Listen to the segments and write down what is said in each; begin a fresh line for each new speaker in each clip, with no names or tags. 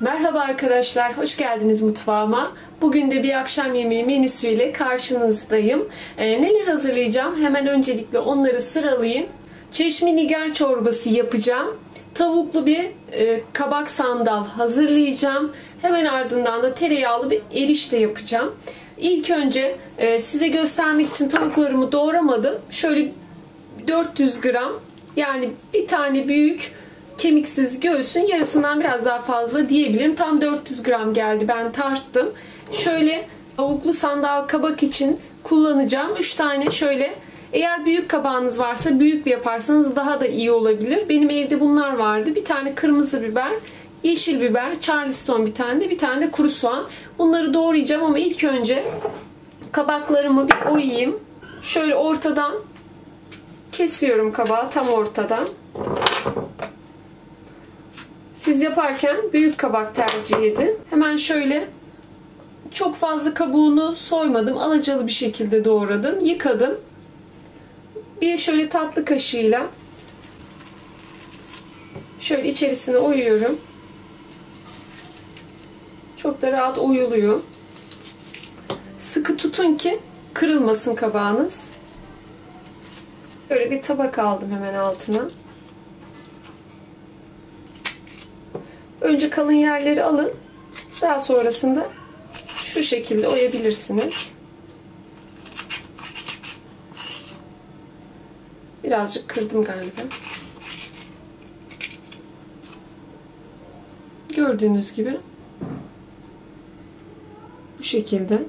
Merhaba arkadaşlar, hoş geldiniz mutfağıma. Bugün de bir akşam yemeği menüsüyle karşınızdayım. Neler hazırlayacağım? Hemen öncelikle onları sıralayayım. Çeşmi nigar çorbası yapacağım. Tavuklu bir kabak sandal hazırlayacağım. Hemen ardından da tereyağlı bir erişte yapacağım. İlk önce size göstermek için tavuklarımı doğramadım. Şöyle 400 gram, yani bir tane büyük kemiksiz göğsün yarısından biraz daha fazla diyebilirim. Tam 400 gram geldi. Ben tarttım. Şöyle tavuklu sandal kabak için kullanacağım. 3 tane şöyle. Eğer büyük kabağınız varsa büyük yaparsanız daha da iyi olabilir. Benim evde bunlar vardı. Bir tane kırmızı biber, yeşil biber, Charleston bir tane de kuru soğan. Bunları doğrayacağım ama ilk önce kabaklarımı bir oyayım. Şöyle ortadan kesiyorum kabağı, tam ortadan. Siz yaparken büyük kabak tercih edin. Hemen şöyle çok fazla kabuğunu soymadım. Alacalı bir şekilde doğradım. Yıkadım. Bir şöyle tatlı kaşığıyla şöyle içerisine oyuyorum. Çok da rahat oyuluyor. Sıkı tutun ki kırılmasın kabağınız. Böyle bir tabak aldım hemen altına. Önce kalın yerleri alın. Daha sonrasında şu şekilde oyabilirsiniz. Birazcık kırdım galiba. Gördüğünüz gibi bu şekilde.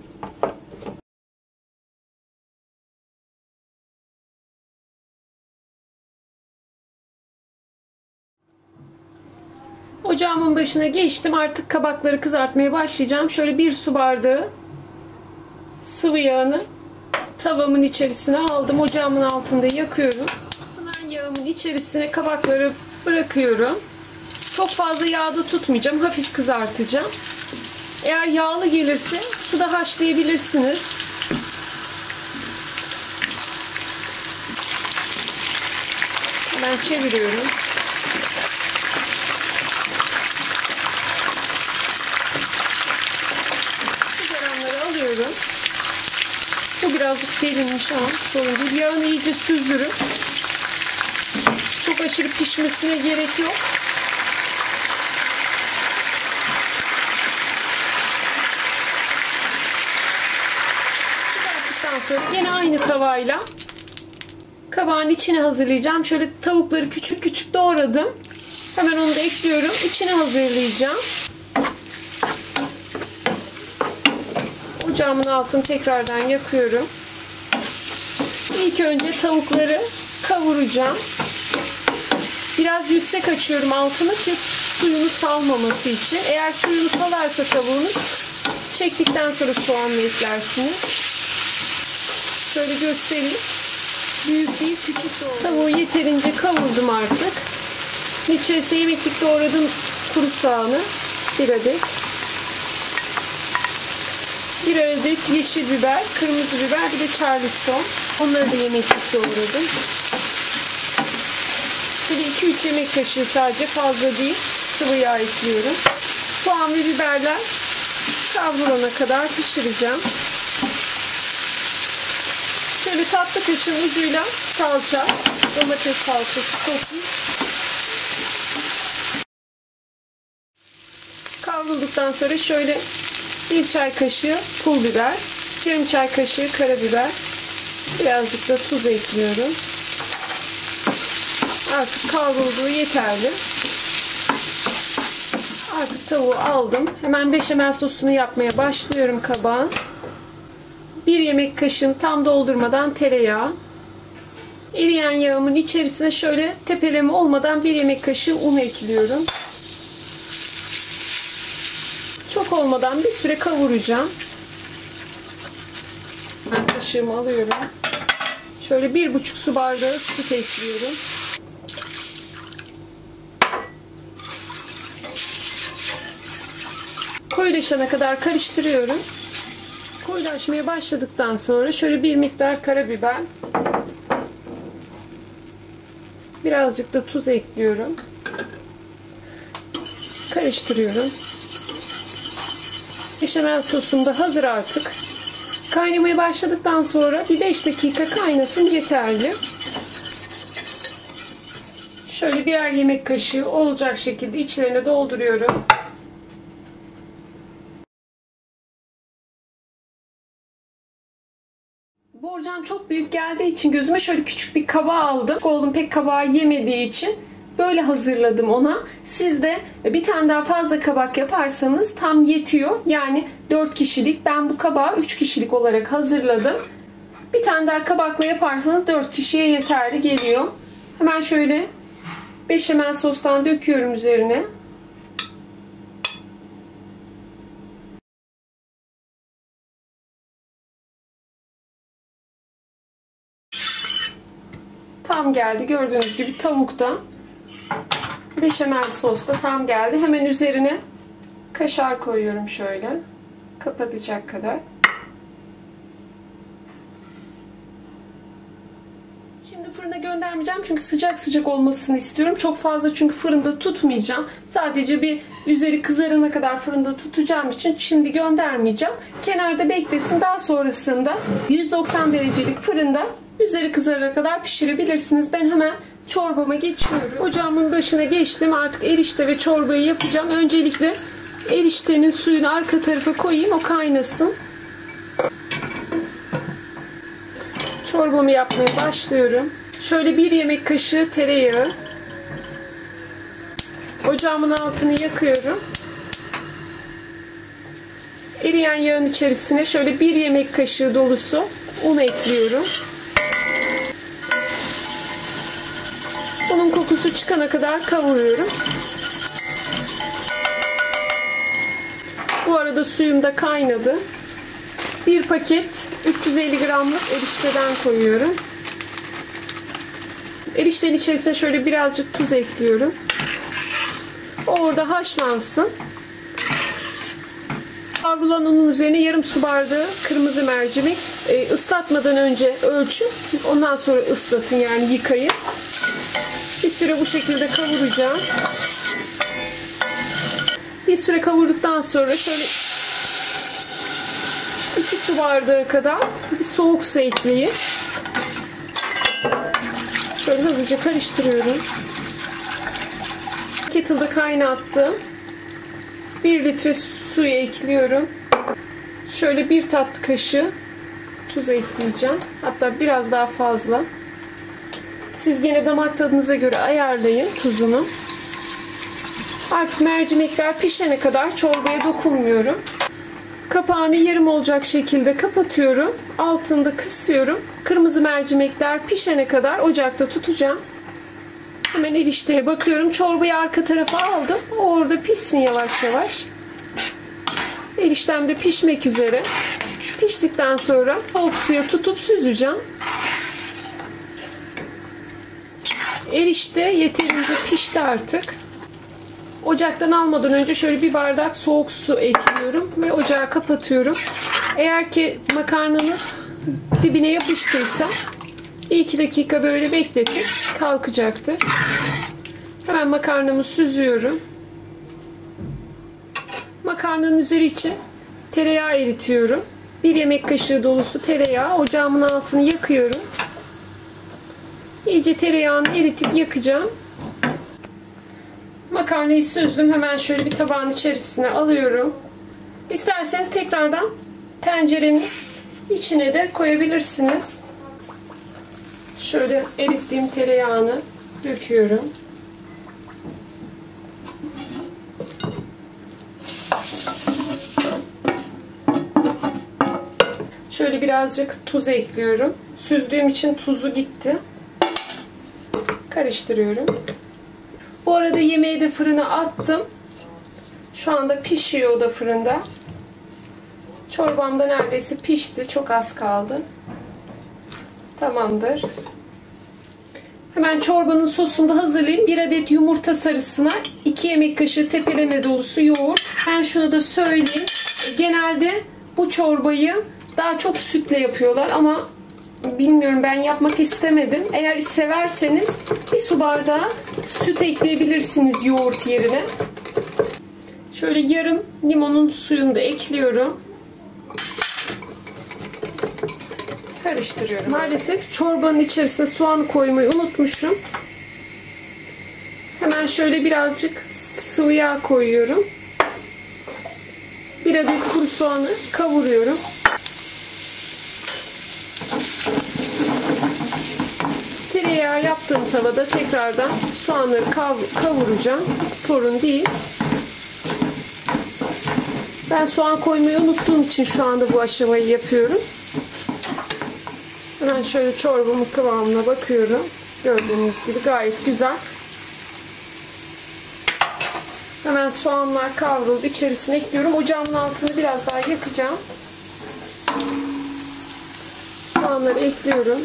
Ocağımın başına geçtim. Artık kabakları kızartmaya başlayacağım. Şöyle 1 su bardağı sıvı yağını tavamın içerisine aldım. Ocağımın altında yakıyorum. Isınan yağımın içerisine kabakları bırakıyorum. Çok fazla yağda tutmayacağım. Hafif kızartacağım. Eğer yağlı gelirse suda haşlayabilirsiniz. Hemen çeviriyorum. Bu birazcık derinmiş ama sorun değil. Yağını iyice süzdürün. Çok aşırı pişmesine gerek yok. Kızarttıktan sonra yine aynı tavayla kabağın içine hazırlayacağım. Şöyle tavukları küçük küçük doğradım. Hemen onu da ekliyorum. İçine hazırlayacağım. Ocağımın altını tekrardan yakıyorum. İlk önce tavukları kavuracağım. Biraz yüksek açıyorum altını ki suyunu salmaması için. Eğer suyunu salarsa tavuğunuz, çektikten sonra soğanla eklersiniz. Şöyle göstereyim. Büyük değil, küçük doğradım. Tavuğu yeterince kavurdum artık. İçerisine yemeklik doğradım kuru soğanı. 1 adet. 1 adet yeşil biber, kırmızı biber, bir de Charleston. Onları da yemeklik doğradım. Şöyle 2-3 yemek kaşığı, sadece fazla değil, sıvı yağ ekliyorum. Soğan ve biberler kavrulana kadar pişireceğim. Şöyle tatlı kaşığın ucuyla salça, domates salçası çok iyi. Kavrulduktan sonra şöyle 1 çay kaşığı pul biber, yarım çay kaşığı karabiber, birazcık da tuz ekliyorum. Artık kavrulduğu yeterli. Artık tavuğu aldım. Hemen beşamel sosunu yapmaya başlıyorum kabağın. 1 yemek kaşığını tam doldurmadan tereyağı. Eriyen yağımın içerisine şöyle tepeleme olmadan 1 yemek kaşığı un ekliyorum. Çok olmadan bir süre kavuracağım. Ben kaşığımı alıyorum. Şöyle 1,5 su bardağı süt ekliyorum. Koyulaşana kadar karıştırıyorum. Koyulaşmaya başladıktan sonra şöyle bir miktar karabiber, birazcık da tuz ekliyorum. Karıştırıyorum. Beşamel sosum da hazır artık. Kaynamaya başladıktan sonra bir 5 dakika kaynatın yeterli. Şöyle birer yemek kaşığı olacak şekilde içlerine dolduruyorum. Borcam çok büyük geldiği için gözüme şöyle küçük bir kaba aldım. Oğlum pek kabağı yemediği için böyle hazırladım ona. Siz de bir tane daha fazla kabak yaparsanız tam yetiyor. Yani 4 kişilik. Ben bu kabağı 3 kişilik olarak hazırladım. Bir tane daha kabakla yaparsanız 4 kişiye yeterli geliyor. Hemen şöyle beşamel sostan döküyorum üzerine. Tam geldi. Gördüğünüz gibi tavukta beşamel sos da tam geldi. Hemen üzerine kaşar koyuyorum şöyle. Kapatacak kadar. Şimdi fırına göndermeyeceğim çünkü sıcak sıcak olmasını istiyorum. Çok fazla çünkü fırında tutmayacağım. Sadece bir üzeri kızarana kadar fırında tutacağım için şimdi göndermeyeceğim. Kenarda beklesin. Daha sonrasında 190 derecelik fırında üzeri kızarana kadar pişirebilirsiniz. Ben hemen çorbama geçiyorum. Ocağımın başına geçtim. Artık erişte ve çorbayı yapacağım. Öncelikle eriştenin suyunu arka tarafa koyayım. O kaynasın. Çorbamı yapmaya başlıyorum. Şöyle 1 yemek kaşığı tereyağı. Ocağımın altını yakıyorum. Eriyen yağın içerisine şöyle 1 yemek kaşığı dolusu un ekliyorum. Unun kokusu çıkana kadar kavuruyorum. Bu arada suyum da kaynadı. 1 paket 350 gramlık erişteden koyuyorum. Eriştenin içerisine şöyle birazcık tuz ekliyorum. O orada haşlansın. Kavrulan unun üzerine yarım su bardağı kırmızı mercimek. Islatmadan önce ölçün. Ondan sonra ıslatın, yani yıkayın. Bir süre bu şekilde kavuracağım. Bir süre kavurduktan sonra şöyle 2 su bardağı kadar bir soğuk su ekleyin. Şöyle hızlıca karıştırıyorum. Kettle'da kaynattım. 1 litre suyu ekliyorum. Şöyle 1 tatlı kaşığı tuz ekleyeceğim. Hatta biraz daha fazla. Siz gene damak tadınıza göre ayarlayın tuzunu. Artık mercimekler pişene kadar çorbaya dokunmuyorum. Kapağını yarım olacak şekilde kapatıyorum. Altını kısıyorum. Kırmızı mercimekler pişene kadar ocakta tutacağım. Hemen erişteye bakıyorum. Çorbayı arka tarafa aldım. O orada pişsin yavaş yavaş. Eriştem de pişmek üzere. Piştikten sonra soğuk suya tutup süzeceğim. Erişte yeterince pişti artık. Ocaktan almadan önce şöyle 1 bardak soğuk su ekliyorum ve ocağı kapatıyorum. Eğer ki makarnanız dibine yapıştıysa 1-2 dakika böyle bekletin, kalkacaktır. Hemen makarnamı süzüyorum. Makarnanın üzeri için tereyağı eritiyorum. 1 yemek kaşığı dolusu tereyağı. Ocağımın altını yakıyorum. İyice tereyağını eritip yakacağım. Makarnayı süzdüm. Hemen şöyle bir tabağın içerisine alıyorum. İsterseniz tekrardan tencerenin içine de koyabilirsiniz. Şöyle erittiğim tereyağını döküyorum. Şöyle birazcık tuz ekliyorum. Süzdüğüm için tuzu gitti. Karıştırıyorum. Bu arada yemeği de fırına attım. Şu anda pişiyor o da fırında. Çorbam da neredeyse pişti. Çok az kaldı. Tamamdır. Hemen çorbanın sosunu da hazırlayayım. 1 adet yumurta sarısına 2 yemek kaşığı tepeleme dolusu yoğurt. Ben şunu da söyleyeyim. Genelde bu çorbayı daha çok sütle yapıyorlar ama bilmiyorum, ben yapmak istemedim. Eğer severseniz 1 su bardağı süt ekleyebilirsiniz yoğurt yerine. Şöyle yarım limonun suyunu da ekliyorum. Karıştırıyorum. Maalesef çorbanın içerisine soğan koymayı unutmuşum. Hemen şöyle birazcık sıvı yağ koyuyorum. Bir adet kuru soğanı kavuruyorum. Tereyağı yaptığım tavada tekrardan soğanları kavuracağım. Sorun değil. Ben soğan koymayı unuttuğum için şu anda bu aşamayı yapıyorum. Hemen şöyle çorbamın kıvamına bakıyorum. Gördüğünüz gibi gayet güzel. Hemen soğanlar kavruldu. İçerisine ekliyorum. Ocağımın altını biraz daha yakacağım. Soğanları ekliyorum.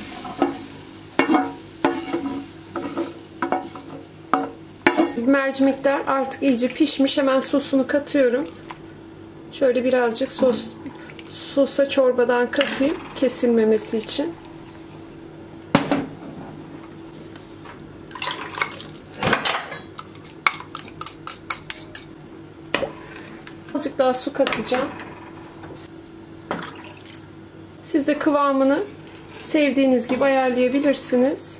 Mercimekler artık iyice pişmiş. Hemen sosunu katıyorum. Şöyle birazcık sosa çorbadan katayım. Kesilmemesi için. Azıcık daha su katacağım. Siz de kıvamını sevdiğiniz gibi ayarlayabilirsiniz.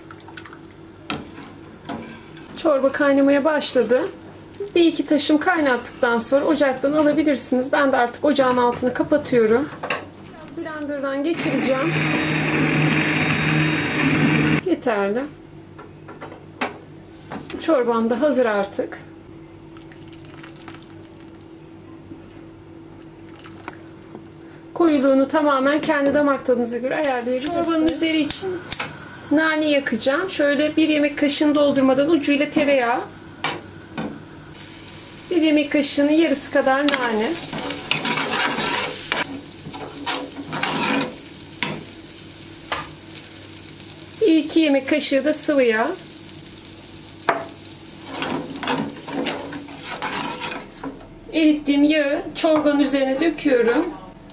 Çorba kaynamaya başladı. Bir iki taşım kaynattıktan sonra ocaktan alabilirsiniz. Ben de artık ocağın altını kapatıyorum. Blender'dan geçireceğim. Yeterli. Çorbam da hazır artık. Koyuluğunu tamamen kendi damak tadınıza göre ayarlayabilirsiniz. Çorbanın üzeri için nane yakacağım. Şöyle bir yemek kaşığını doldurmadan ucuyla tereyağı. Bir yemek kaşığının yarısı kadar nane. Bir iki yemek kaşığı da sıvı yağ. Erittiğim yağı çorbanın üzerine döküyorum.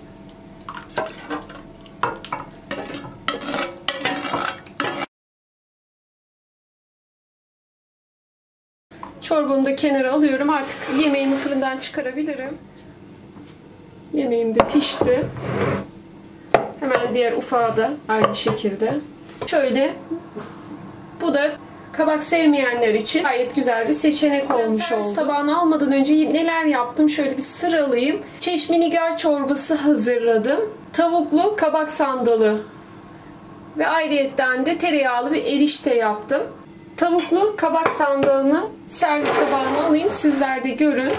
Çorbamı da kenara alıyorum. Artık yemeğimi fırından çıkarabilirim. Yemeğim de pişti. Hemen diğer ufağı da aynı şekilde. Şöyle, bu da kabak sevmeyenler için gayet güzel bir seçenek olmuş oldu. Tabağını almadan önce neler yaptım şöyle bir sıralayayım. Çeşme nigar çorbası hazırladım. Tavuklu kabak sandalı ve ayrıyetten de tereyağlı bir erişte yaptım. Tavuklu kabak sandalını servis tabağına alayım. Sizler de görün.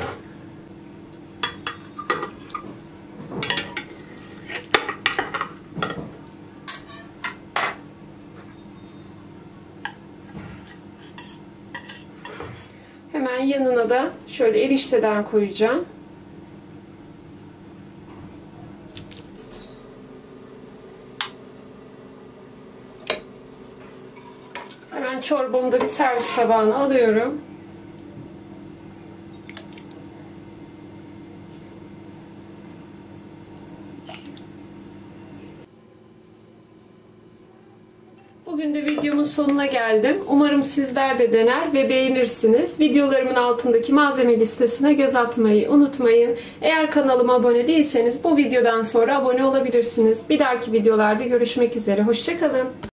Hemen yanına da şöyle erişteden koyacağım. Hemen çorbamı da bir servis tabağına alıyorum. Bugün de videomun sonuna geldim. Umarım sizler de dener ve beğenirsiniz. Videolarımın altındaki malzeme listesine göz atmayı unutmayın. Eğer kanalıma abone değilseniz bu videodan sonra abone olabilirsiniz. Bir dahaki videolarda görüşmek üzere. Hoşça kalın.